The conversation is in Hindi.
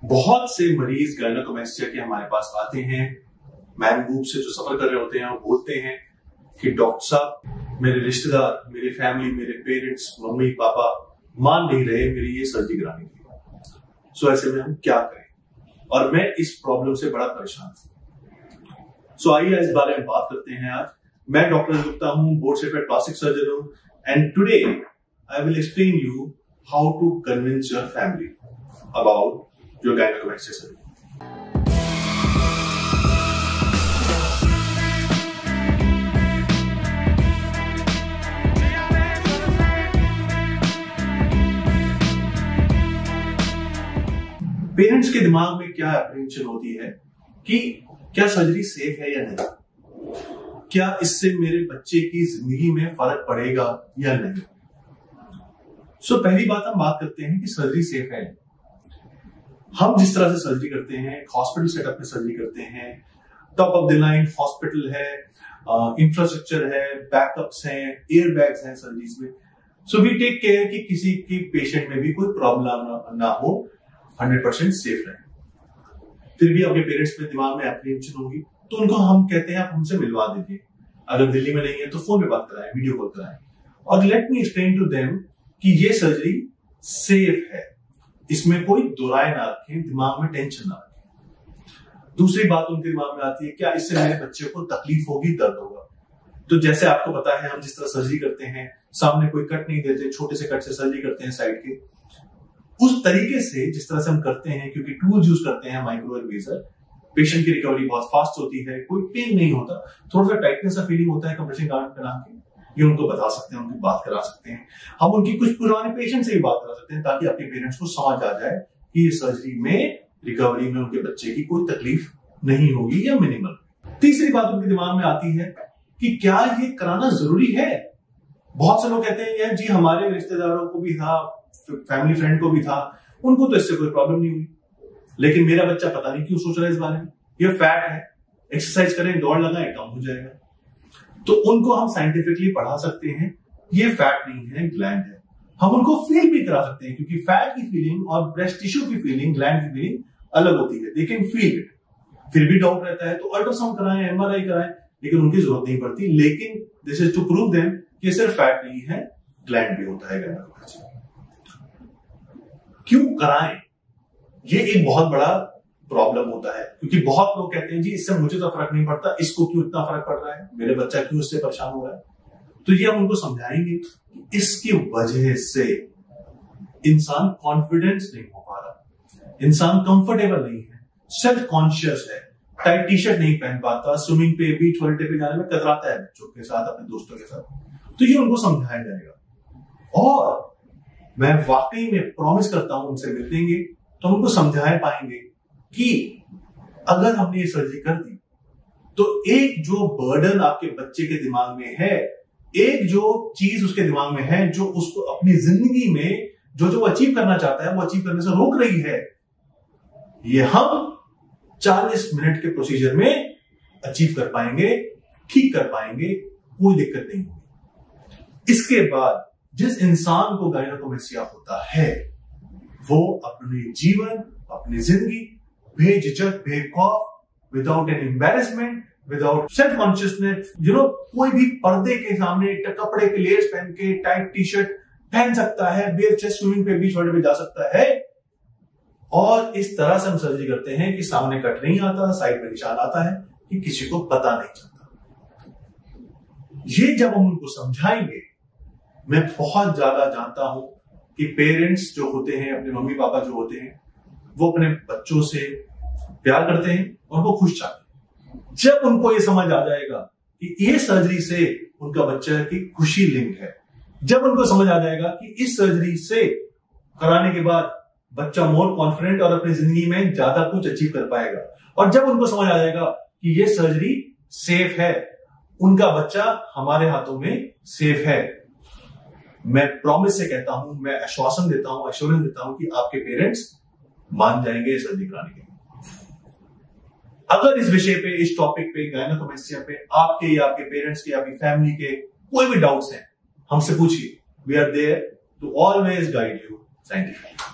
बहुत से मरीज गायनेकोमेस्टिया के हमारे पास आते हैं, मैन बूब से जो सफर कर रहे होते हैं, वो बोलते हैं कि डॉक्टर साहब, मेरे रिश्तेदार, मेरी फैमिली, मेरे पेरेंट्स, मम्मी पापा मान नहीं रहे मेरी ये सर्जरी कराने की। सो ऐसे में हम क्या करें? और मैं इस प्रॉब्लम से बड़ा परेशान हूं। सो आइए इस बारे में बात करते हैं आज। मैं डॉक्टर गुप्ता हूं, बोर्ड सर्टिफाइड प्लास्टिक सर्जन हूं, and today I will explain you how to convince your family about your gynaecomastia surgery. Parents के दिमाग में क्या अप्रीहेंशन होती है कि क्या सर्जरी सेफ है या नहीं, क्या इससे मेरे बच्चे की जिंदगी में फर्क पड़ेगा या नहीं। सो पहली बात हम बात करते हैं कि सर्जरी सेफ है। हम जिस तरह से सर्जरी करते हैं, हॉस्पिटल सेटअप में सर्जरी करते हैं, top of the line hospital है, इंफ्रास्ट्रक्चर है, बैकअप्स हैं, एयर बैग्स हैं सर्जरीज में। सो वी टेक केयर कि किसी की पेशेंट में भी कोई प्रॉब्लम ना हो, 100% सेफ रहे। फिर भी आपके पेरेंट्स में दिमाग में एप्रीहेंशन होगी, तो उनको हम कहते हैं आप हमसे मिलवा दीजिए। अगर दिल्ली में नहीं है तो फोन पे बात कराएं, वीडियो कॉल कराएं, और let me explain to them कि ये सर्जरी सेफ है, इसमें कोई दो राय ना रखें, दिमाग में टेंशन ना रखें। दूसरी बात उनके दिमाग में आती है, क्या इससे मेरे बच्चे को तकलीफ होगी, दर्द होगा? तो जैसे आपको पता है, हम जिस तरह सर्जरी करते हैं, सामने कोई कट नहीं देते, छोटे से कट से सर्जरी करते हैं साइड के, उस तरीके से जिस तरह से हम करते हैं, क्योंकि टूल्स यूज करते हैं, माइक्रो इरेजर, पेशेंट की रिकवरी बहुत फास्ट होती है, कोई पेन नहीं होता, थोड़ा सा टाइटनेस का फीलिंग होता है कंप्रेशन गार्ड बना के, ये उनको बता सकते हैं, उनकी बात करा सकते हैं। हम उनकी कुछ पुराने पेशेंट से भी बात करा सकते हैं, ताकि आपके पेरेंट्स को समझ आ जाए कि ये सर्जरी में, रिकवरी में उनके बच्चे की कोई तकलीफ नहीं होगी या मिनिमल। तीसरी बात उनके दिमाग में आती है कि क्या ये कराना जरूरी है? बहुत से लोग कहते हैं यार जी, हमारे रिश्तेदारों को भी था, फैमिली फ्रेंड को भी था, उनको तो इससे कोई प्रॉब्लम नहीं हुई, लेकिन मेरा बच्चा पता नहीं क्यों सोच रहा है इस बारे में। ये फैट है, एक्सरसाइज करें, दौड़ लगाएं, कम हो जाएगा। तो उनको हम साइंटिफिकली पढ़ा सकते हैं, ये फैट नहीं है, ग्लैंड है। हम उनको फील भी करा सकते हैं, क्योंकि फैट की फीलिंग और ब्रेस्ट टिश्यू की फीलिंग, ग्लैंड की फीलिंग अलग होती है, दे कैन फील इट। फिर भी डाउट रहता है तो अल्ट्रासाउंड कराएं, एमआरआई कराएं, लेकिन उनकी जरूरत नहीं पड़ती। लेकिन this is to prove them कि सिर्फ फैट नहीं है, ग्लैंड भी होता है गायनेकोमेस्टिया। क्यों कराएं? ये एक बहुत बड़ा प्रॉब्लम होता है, क्योंकि बहुत लोग कहते हैं जी इससे मुझे तो फर्क नहीं पड़ता, इसको क्यों इतना फर्क पड़ रहा है, मेरे बच्चा क्यों इससे परेशान हो रहा है। तो ये हम उनको समझाएंगे कि इसकी वजह से इंसान कॉन्फिडेंस नहीं हो पा रहा, इंसान कंफर्टेबल नहीं है, सेल्फ कॉन्शियस है, टाइट टी शर्ट नहीं पहन पाता, स्विमिंग पे, बीच हॉलिडे पे जाने में कतराता है बच्चों के साथ, अपने दोस्तों के साथ। तो ये उनको समझाया जाएगा, और मैं वाकई में प्रॉमिस करता हूं उनसे मिलेंगे तो हम उनको समझा पाएंगे कि अगर हमने ये सर्जरी कर दी तो एक जो बर्डन आपके बच्चे के दिमाग में है, एक जो चीज उसके दिमाग में है जो उसको अपनी जिंदगी में जो अचीव करना चाहता है वो अचीव करने से रोक रही है, ये हम 40 मिनट के प्रोसीजर में अचीव कर पाएंगे, ठीक कर पाएंगे, कोई दिक्कत नहीं होगी। इसके बाद जिस इंसान को गायनेकोमेस्टिया होता है वो अपने जीवन, अपनी जिंदगी बेझिझक, बेखौफ, without an embarrassment, without self consciousness, कोई भी पर्दे के सामने कपड़े के लेयर्स पहन के, टाइट टी शर्ट पहन सकता है, बेयर चेस्ट स्विमिंग पे, बीच वाले पे जा सकता है। और इस तरह से हम सर्जरी करते हैं कि सामने कट नहीं आता, साइड में निशान आता है, कि किसी को पता नहीं चलता। ये जब हम उनको समझाएंगे, मैं बहुत ज्यादा जानता हूं कि पेरेंट्स जो होते हैं, अपने मम्मी पापा जो होते हैं, वो अपने बच्चों से प्यार करते हैं और वो खुश चाहते हैं। जब उनको ये समझ आ जाएगा कि ये सर्जरी से उनका बच्चा की खुशी लिंक है, जब उनको समझ आ जाएगा कि इस सर्जरी से कराने के बाद बच्चा मोर कॉन्फिडेंट और अपनी जिंदगी में ज्यादा कुछ अचीव कर पाएगा, और जब उनको समझ आ जाएगा कि ये सर्जरी सेफ है, उनका बच्चा हमारे हाथों में सेफ है, मैं प्रॉमिस से कहता हूं, मैं आश्वासन देता हूं, एश्योरेंस देता हूं कि आपके पेरेंट्स मान जाएंगे सर्जरी कराने के लिए। अगर इस विषय पे, इस टॉपिक पे, गायनेकोमेस्टिया पे आपके या आपके पेरेंट्स के, आपकी फैमिली के कोई भी डाउट्स हैं, हमसे पूछिए। We are there to always guide you scientifically.